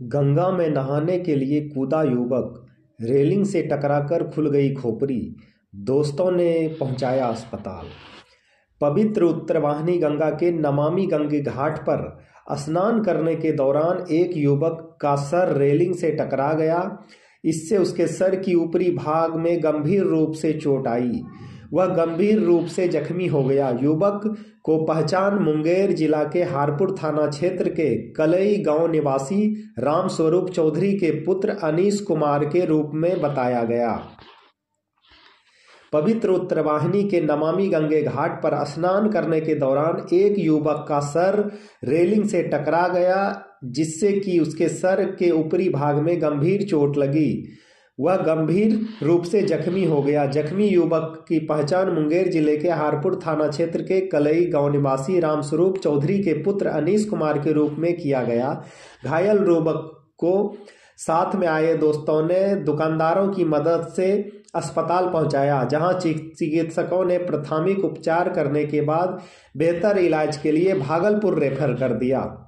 गंगा में नहाने के लिए कूदा युवक, रेलिंग से टकराकर खुल गई खोपड़ी, दोस्तों ने पहुंचाया अस्पताल। पवित्र उत्तरवाहिनी गंगा के नमामि गंगे घाट पर स्नान करने के दौरान एक युवक का सर रेलिंग से टकरा गया। इससे उसके सर की ऊपरी भाग में गंभीर रूप से चोट आई। वह गंभीर रूप से जख्मी हो गया। युवक को पहचान मुंगेर जिला के हारपुर थाना क्षेत्र के कलई गांव निवासी रामस्वरूप चौधरी के पुत्र अनीश कुमार के रूप में बताया गया। पवित्र उत्तरवाहिनी के नमामि गंगे घाट पर स्नान करने के दौरान एक युवक का सर रेलिंग से टकरा गया, जिससे कि उसके सर के ऊपरी भाग में गंभीर चोट लगी। वह गंभीर रूप से जख्मी हो गया। जख्मी युवक की पहचान मुंगेर जिले के हारपुर थाना क्षेत्र के कलई गांव निवासी रामस्वरूप चौधरी के पुत्र अनीश कुमार के रूप में किया गया। घायल युवक को साथ में आए दोस्तों ने दुकानदारों की मदद से अस्पताल पहुंचाया, जहां चिकित्सकों ने प्राथमिक उपचार करने के बाद बेहतर इलाज के लिए भागलपुर रेफर कर दिया।